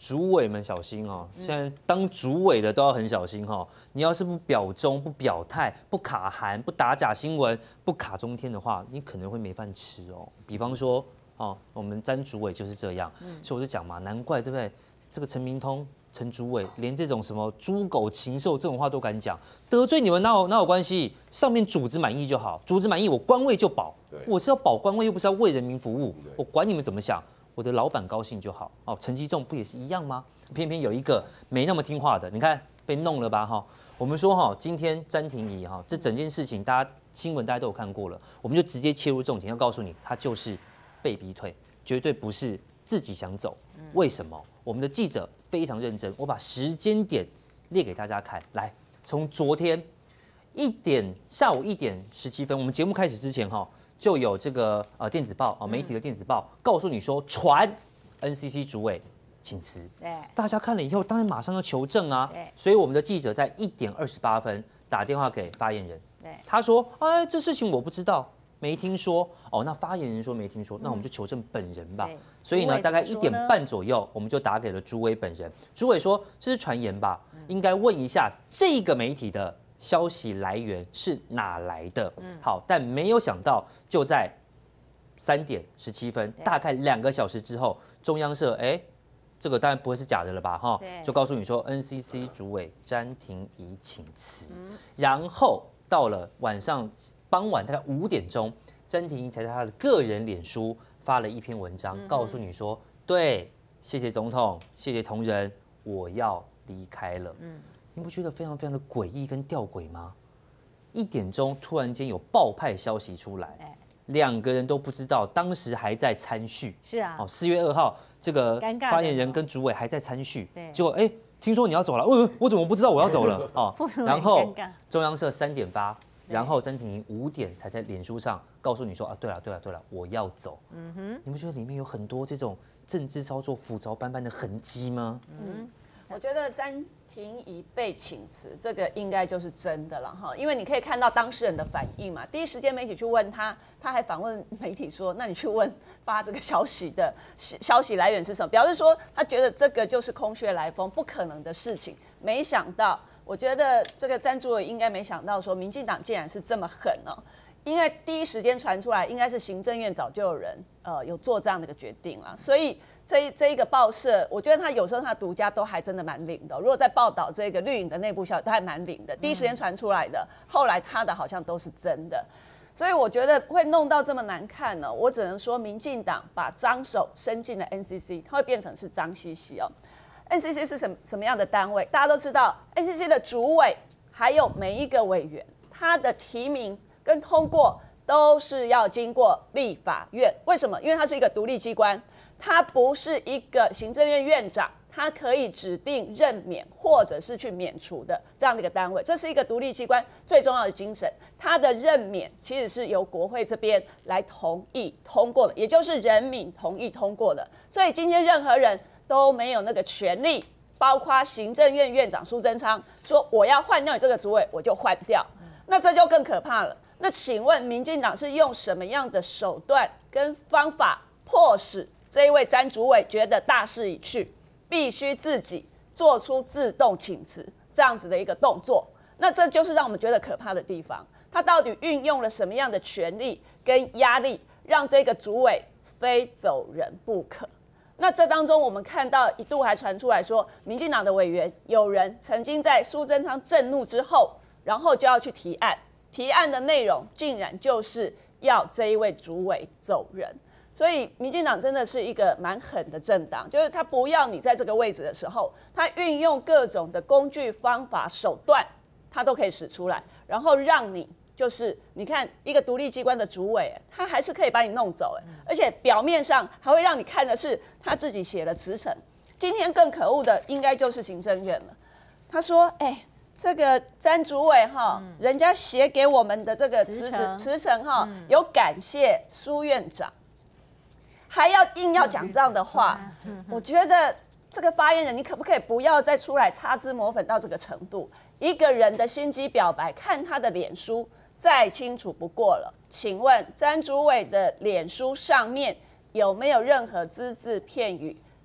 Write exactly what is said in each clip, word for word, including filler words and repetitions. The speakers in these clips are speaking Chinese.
主委们小心哦！现在当主委的都要很小心哈、哦。你要是不表忠、不表态、不卡韩、不打假新闻、不卡中天的话，你可能会没饭吃哦。比方说，哦，我们詹主委就是这样，所以我就讲嘛，难怪对不对？这个陈明通、陈主委连这种什么猪狗禽兽这种话都敢讲，得罪你们哪有哪有关系？上面主子满意就好，主子满意我官位就保，我是要保官位，又不是要为人民服务，我管你们怎么想。我的老板高兴就好哦，陈吉仲不也是一样吗？偏偏有一个没那么听话的，你看被弄了吧哈。我们说哈，今天詹婷怡哈，这整件事情大家新闻大家都有看过了，我们就直接切入重点，要告诉你，他就是被逼退，绝对不是自己想走。为什么？我们的记者非常认真，我把时间点列给大家看。来，从昨天一点下午一点十七分，我们节目开始之前哈。就有这个呃电子报啊、媒体的电子报告诉你说，传 N C C 主委请辞，对，大家看了以后，当然马上要求证啊，所以我们的记者在一点二十八分打电话给发言人，对，他说，哎，这事情我不知道，没听说，哦，那发言人说没听说，那我们就求证本人吧，所以呢，大概一点半左右，我们就打给了朱委本人，朱委说这是传言吧，应该问一下这个媒体的消息来源是哪来的？嗯，好，但没有想到，就在三点十七分，大概两个小时之后，中央社哎，这个当然不会是假的了吧？哈，就告诉你说 ，N C C 主委詹婷怡请辞，嗯、然后到了晚上傍晚大概五点钟，詹婷怡才在她的个人脸书发了一篇文章，嗯、告诉你说，对，谢谢总统，谢谢同仁，我要离开了。嗯。你不觉得非常非常的诡异跟吊诡吗？一点钟突然间有爆派消息出来，两个人都不知道，当时还在参叙。是啊，哦，四月二号这个发言人跟主委还在参叙，结果哎，听说你要走了，我我怎么不知道我要走了？哦，然后中央社三点发，然后詹婷怡五点才在脸书上告诉你说啊，对了对了对了，我要走。嗯哼，你不觉得里面有很多这种政治操作复杂斑斑的痕迹吗？ 嗯，我觉得詹婷怡被请辞，这个应该就是真的了哈，因为你可以看到当事人的反应嘛。第一时间媒体去问他，他还反问媒体说：“那你去问发这个消息的消息来源是什么？”表示说他觉得这个就是空穴来风，不可能的事情。没想到，我觉得这个詹主委应该没想到说，民进党竟然是这么狠哦。因为第一时间传出来，应该是行政院早就有人呃有做这样的一个决定了，所以这这一个报社，我觉得他有时候他独家都还真的蛮灵的。如果在报道这个绿营的内部消息，都还蛮灵的。第一时间传出来的，后来他的好像都是真的，所以我觉得会弄到这么难看呢。我只能说，民进党把脏手伸进了 N C C， 它会变成是脏兮兮哦。N C C 是什么什么样的单位？大家都知道 ，N C C 的主委还有每一个委员，他的提名跟通过都是要经过立法院。为什么？因为它是一个独立机关，它不是一个行政院院长，它可以指定任免或者是去免除的这样的一个单位。这是一个独立机关最重要的精神。它的任免其实是由国会这边来同意通过的，也就是人民同意通过的。所以今天任何人都没有那个权利，包括行政院院长苏贞昌说我要换掉你这个主委，我就换掉。那这就更可怕了。那请问民进党是用什么样的手段跟方法迫使这一位詹主委觉得大势已去，必须自己做出自动请辞这样子的一个动作？那这就是让我们觉得可怕的地方。他到底运用了什么样的权力跟压力，让这个主委非走人不可？那这当中我们看到一度还传出来说，民进党的委员有人曾经在苏贞昌震怒之后，然后就要去提案。提案的内容竟然就是要这一位主委走人，所以民进党真的是一个蛮狠的政党，就是他不要你在这个位置的时候，他运用各种的工具、方法、手段，他都可以使出来，然后让你就是你看一个独立机关的主委，他还是可以把你弄走，而且表面上还会让你看的是他自己写了辞呈。今天更可恶的应该就是行政院了，他说：“哎、欸。”这个詹主委哈，嗯、人家写给我们的这个辞呈辞呈哈，嗯、有感谢苏院长，还要硬要讲这样的话，嗯、我觉得这个发言人，你可不可以不要再出来擦脂抹粉到这个程度？一个人的心机表白，看他的脸书再清楚不过了。请问詹主委的脸书上面有没有任何只字片语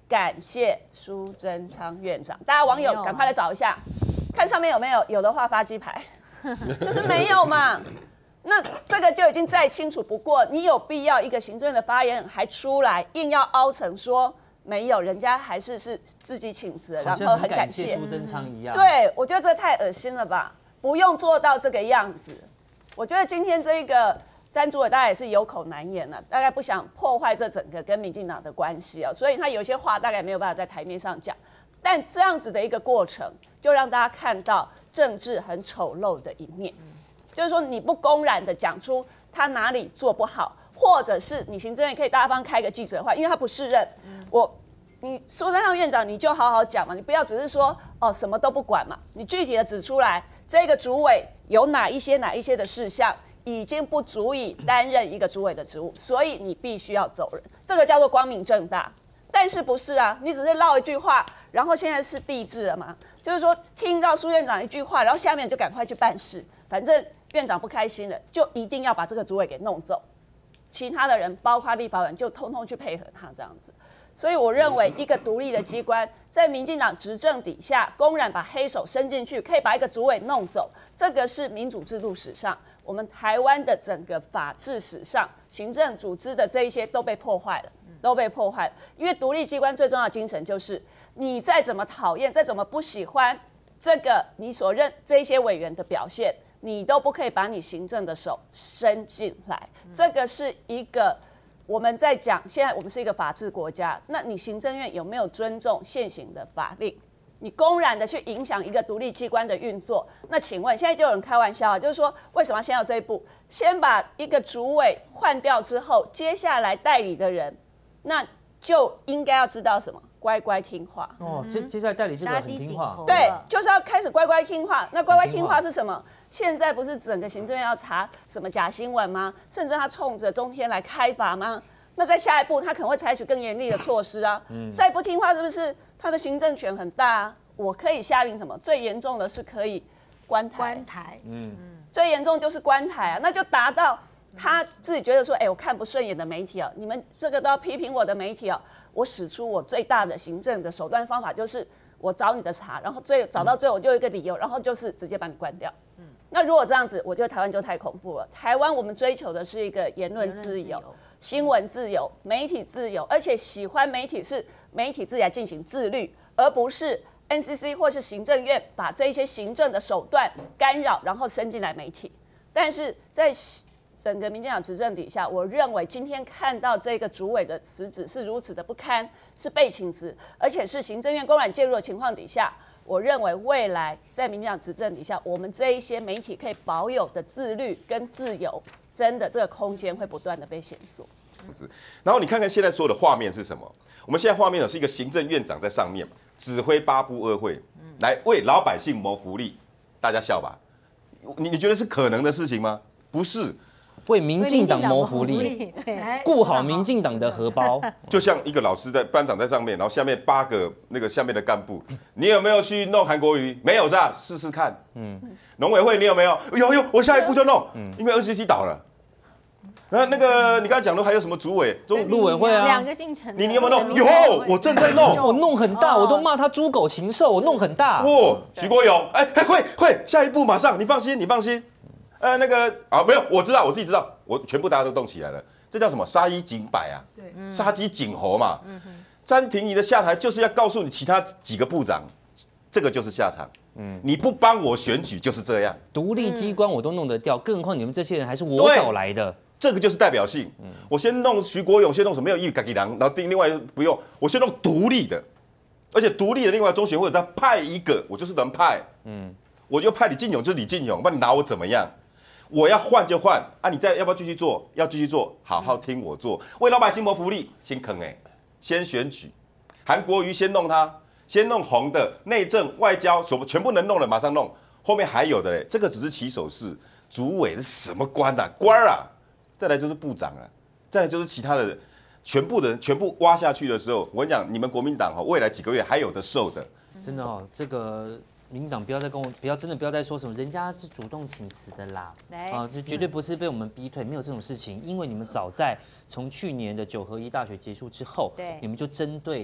感谢苏贞昌院长。大家网友赶快来找一下，看上面有没有，有的话发鸡排，就是没有嘛。那这个就已经再清楚不过，你有必要一个行政院的发言人还出来硬要凹成说没有，人家还是是自己请辞，然后很感谢苏贞昌一样。 对，我觉得这太恶心了吧，不用做到这个样子。我觉得今天这个詹主委大概也是有口难言了、啊，大概不想破坏这整个跟民进党的关系啊，所以他有些话大概没有办法在台面上讲。但这样子的一个过程，就让大家看到政治很丑陋的一面。就是说，你不公然的讲出他哪里做不好，或者是你行政院可以大方开个记者会，因为他不适任，我你苏贞昌院长你就好好讲嘛，你不要只是说哦什么都不管嘛，你具体的指出来，这个主委有哪一些哪一些的事项已经不足以担任一个主委的职务，所以你必须要走人，这个叫做光明正大。但是不是啊？你只是唠一句话，然后现在是帝制了嘛？就是说听到苏院长一句话，然后下面就赶快去办事，反正院长不开心了，就一定要把这个主委给弄走。其他的人，包括立法委就通通去配合他这样子。所以我认为，一个独立的机关在民进党执政底下，公然把黑手伸进去，可以把一个主委弄走，这个是民主制度史上，我们台湾的整个法治史上，行政组织的这一些都被破坏了。都被破坏了，因为独立机关最重要的精神就是，你再怎么讨厌，再怎么不喜欢这个你所认这些委员的表现，你都不可以把你行政的手伸进来。这个是一个我们在讲，现在我们是一个法治国家，那你行政院有没有尊重现行的法令？你公然的去影响一个独立机关的运作，那请问现在就有人开玩笑啊，就是说为什么先要这一步，先把一个主委换掉之后，接下来代理的人。那就应该要知道什么，乖乖听话。 哦，接接下来代理这个很听话， 对，就是要开始乖乖听话。那乖乖听话是什么？现在不是整个行政院要查什么假新闻吗？甚至他冲着中天来开罚吗？那在下一步他可能会采取更严厉的措施啊。嗯、再不听话是不是他的行政权很大啊？我可以下令什么？最严重的是可以关台。 关台， 嗯，最严重就是关台啊，那就达到。他自己觉得说，哎、欸，我看不顺眼的媒体啊，你们这个都要批评我的媒体啊，我使出我最大的行政的手段方法，就是我找你的茬，然后最找到最后我就有一个理由，然后就是直接把你关掉。嗯，那如果这样子，我觉得台湾就太恐怖了。台湾我们追求的是一个言论自由、新闻自由、媒体自由，而且喜欢媒体是媒体自己来进行自律，而不是 N C C 或是行政院把这些行政的手段干扰，然后伸进来媒体。但是在整个民进党执政底下，我认为今天看到这个主委的辞职是如此的不堪，是被请辞，而且是行政院公然介入的情况底下，我认为未来在民进党执政底下，我们这一些媒体可以保有的自律跟自由，真的这个空间会不断的被限缩。 然后你看看现在所有的画面是什么？我们现在画面呢是一个行政院长在上面指挥八部二会，来为老百姓谋福利，大家笑吧？你你觉得是可能的事情吗？不是。 为民进党谋福利，顾好民进党的荷包， 就像一个老师在班长在上面，然后下面八个那个下面的干部，你有没有去弄韩国瑜？没有是吧？试试看。嗯，农委会你有没有？有有，我下一步就弄。嗯，因为二十七倒了。然后那个你刚才讲的还有什么主委、中陆委会啊？ 两个姓陈， 你你有没有弄？有，我正在弄。 我弄很大，我都骂他猪狗禽兽，我弄很大。 哦，徐国勇，哎，会会，下一步马上，你放心，你放心。呃，那个啊，没有，我知道，我自己知道，我全部大家都动起来了。这叫什么？杀一儆百啊，对，杀鸡儆猴嘛。嗯、詹婷怡的下台就是要告诉你其他几个部长，这个就是下场。嗯，你不帮我选举就是这样。 独立机关我都弄得掉，更何况你们这些人还是我找来的。 这个就是代表性。嗯、我先弄徐国勇，先弄什么没有义自己人，然后另外不用，我先弄独立的，而且独立的另外中选会再派一个，我就是能派。嗯，我就派李进勇就是李进勇，不然你拿我怎么样？我要换就换啊！你再要不要继续做？要继续做，好好听我做，为老百姓谋福利，先坑哎，先选举，韩国瑜先弄他，先弄红的内政、外交，全部全部能弄的马上弄，后面还有的嘞，这个只是起手式，主委是什么官啊？官啊！再来就是部长啊，再来就是其他的，全部的人全部挖下去的时候，我跟你讲，你们国民党哈，未来几个月还有的受的。 真的哦，这个。民进党不要再跟我，不要真的不要再说什么，人家是主动请辞的啦，啊，这绝对不是被我们逼退，没有这种事情，因为你们早在从去年的九合一大选结束之后，你们就针对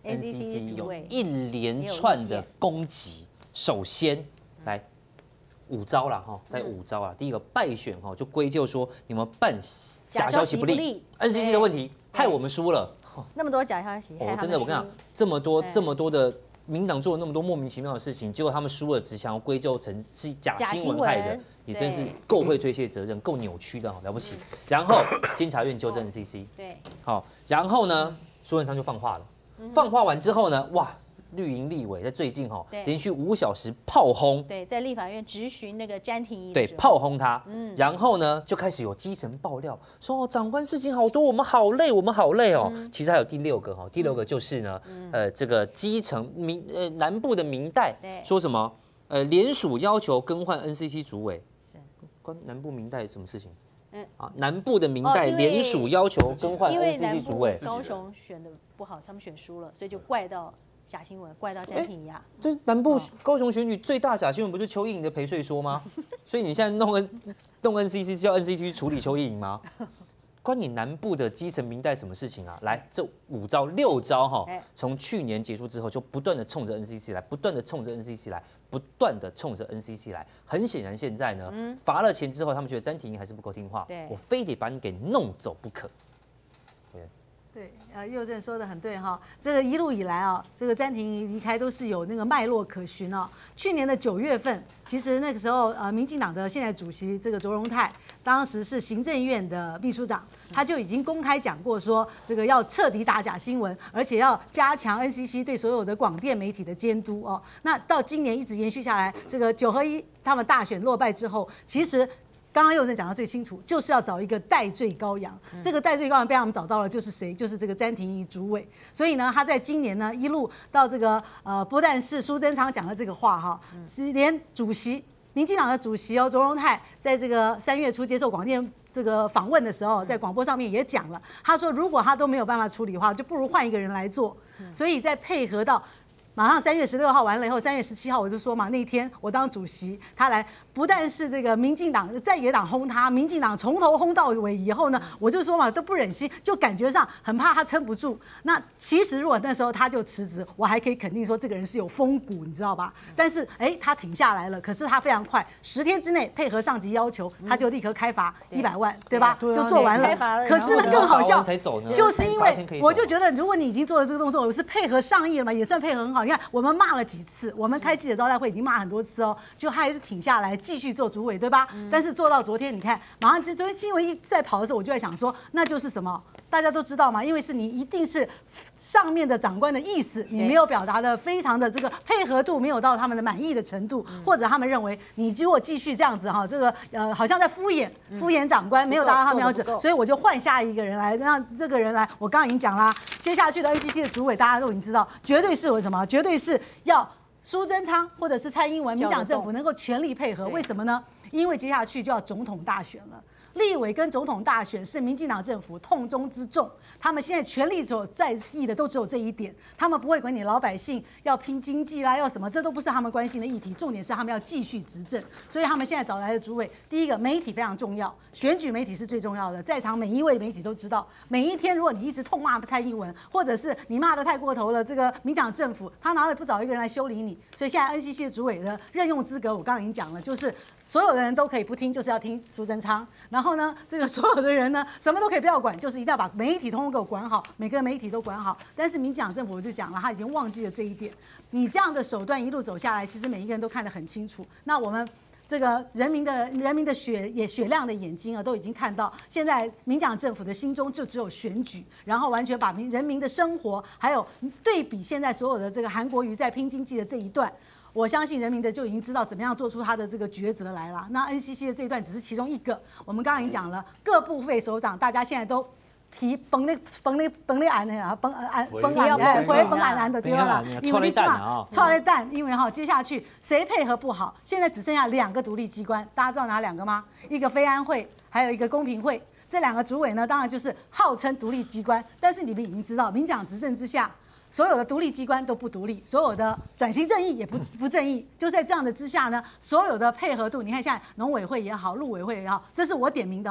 N C C 有主委一连串的攻击。首先来五招啦哈，在五招啊，第一个败选哈，就归咎说你们办假消息不利 ，N C C 的问题害我们输了。 那么多假消息， 我真的我跟你讲，这么多这么多的。民党做了那么多莫名其妙的事情，结果他们输了，只想要归咎成是假新闻害的，也真是够会推卸责任，够扭曲的，了不起。然后监察院纠正 N C C， 对， 好，然后呢，苏贞昌就放话了，放话完之后呢，哇，绿营立委在最近哈，连续五小时炮轰， 对，在立法院质询那个詹婷仪， 对，炮轰他，嗯，然后呢，就开始有基层爆料说，哦，长官事情好多，我们好累，我们好累哦。嗯、其实还有第六个哈，第六个就是呢，嗯、呃，这个基层民呃南部的民代说什么？呃，联署要求更换 N C C 主委，关南部民代什么事情？嗯啊，南部的民代联署要求更换 N C C 主委， 高雄选的不好，他们选输了，所以就怪到。假新闻怪到詹婷仪啊！ 这南部高雄选举最大假新闻不是邱意莹的陪睡说吗？所以你现在弄 N 弄 N C C 叫 N C C 去处理邱意莹吗？关你南部的基层民代什么事情啊？来，这五招六招哈，从去年结束之后就不断的冲着 N C C 来，不断的冲着 N C C 来，不断的冲着 N C C 来。很显然现在呢，罚了钱之后，他们觉得詹婷仪还是不够听话，我非得把你给弄走不可。 对，呃，佑正说的很对哈，这个一路以来啊，这个詹婷仪离开都是有那个脉络可循哦。去年的九月份，其实那个时候呃，民进党的现在主席这个卓荣泰，当时是行政院的秘书长，他就已经公开讲过说，这个要彻底打假新闻，而且要加强 N C C 对所有的广电媒体的监督哦。那到今年一直延续下来，这个九合一他们大选落败之后，其实。刚刚佑正讲到最清楚，就是要找一个代罪羔羊。嗯、这个代罪羔羊被他们找到了，就是谁？就是这个詹婷仪主委。所以呢，他在今年呢一路到这个呃，不但是苏贞昌讲的这个话哈，嗯、连主席民进党的主席哦卓荣泰，在这个三月初接受广电这个访问的时候，在广播上面也讲了，他说如果他都没有办法处理的话，就不如换一个人来做。嗯、所以在配合到。马上三月十六号完了以后，三月十七号我就说嘛，那天我当主席，他来不但是这个民进党在野党轰他，民进党从头轰到尾以后呢，我就说嘛都不忍心，就感觉上很怕他撑不住。那其实如果那时候他就辞职，我还可以肯定说这个人是有风骨，你知道吧？但是哎，他挺下来了，可是他非常快，十天之内配合上级要求，他就立刻开罚一百万，对吧？就做完了。可是呢更好笑，就是因为我就觉得，如果你已经做了这个动作，我是配合上意了嘛，也算配合很好。你看，我们骂了几次，我们开记者招待会已经骂很多次哦，就他还是挺下来继续做主委，对吧？嗯、但是做到昨天，你看，马上昨天新闻一在跑的时候，我就在想说，那就是什么？大家都知道嘛，因为是你一定是上面的长官的意思，你没有表达的非常的这个配合度没有到他们的满意的程度，嗯、或者他们认为你如果继续这样子哈，这个呃好像在敷衍敷衍长官，没有达到他们标准，所以我就换下一个人来，让这个人来。我刚刚已经讲啦，接下去的 N C C 的主委大家都已经知道，绝对是为什么？绝对是要苏贞昌或者是蔡英文民进党政府能够全力配合，为什么呢？因为接下去就要总统大选了。立委跟总统大选是民进党政府痛中之重，他们现在全力所在意的都只有这一点，他们不会管你老百姓要拼经济啦，要什么，这都不是他们关心的议题，重点是他们要继续执政，所以他们现在找来的主委，第一个媒体非常重要，选举媒体是最重要的，在场每一位媒体都知道，每一天如果你一直痛骂蔡英文，或者是你骂得太过头了，这个民进党政府他哪里不找一个人来修理你？所以现在 N C C 的主委的任用资格，我刚刚已经讲了，就是所有的人都可以不听，就是要听苏贞昌，然后呢，这个所有的人呢，什么都可以不要管，就是一定要把媒体通通给我管好，每个媒体都管好。但是民进党政府我就讲了，他已经忘记了这一点。你这样的手段一路走下来，其实每一个人都看得很清楚。那我们这个人民的人民的血也雪亮的眼睛啊，都已经看到，现在民进党政府的心中就只有选举，然后完全把民人民的生活，还有对比现在所有的这个韩国瑜在拼经济的这一段。我相信人民的就已经知道怎么样做出他的这个抉择来了。那 N C C 的这一段只是其中一个，我们刚刚已经讲了，各部会首长大家现在都提崩那崩那崩那案的啊，崩案崩案哎，回崩案案的对了，因为你这样操了蛋，因为哈接下去谁配合不好，现在只剩下两个独立机关，大家知道哪两个吗？一个飞安会，还有一个公平会。这两个主委呢，当然就是号称独立机关，但是你们已经知道，民进党执政之下。所有的独立机关都不独立，所有的转型正义也不不正义，就在这样的之下呢，所有的配合度，你看现在农委会也好，陆委会也好，这是我点名的哦。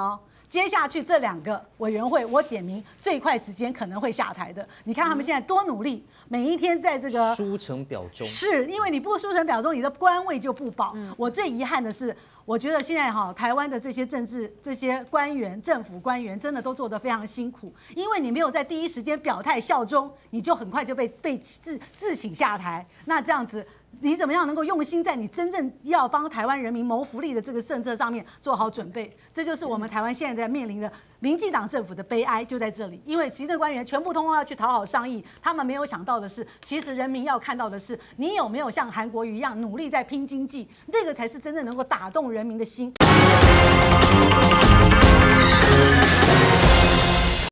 接下去这两个委员会，我点名最快时间可能会下台的。你看他们现在多努力，每一天在这个书成表忠， 是因为你不书成表忠，你的官位就不保。我最遗憾的是，我觉得现在哈台湾的这些政治、这些官员、政府官员真的都做得非常辛苦，因为你没有在第一时间表态效忠，你就很快就被被自自请下台。那这样子，你怎么样能够用心在你真正要帮台湾人民谋福利的这个政策上面做好准备？这就是我们台湾现在在面临的民进党政府的悲哀，就在这里。因为行政官员全部通通要去讨好上意，他们没有想到的是，其实人民要看到的是你有没有像韩国瑜一样努力在拼经济，那个才是真正能够打动人民的心。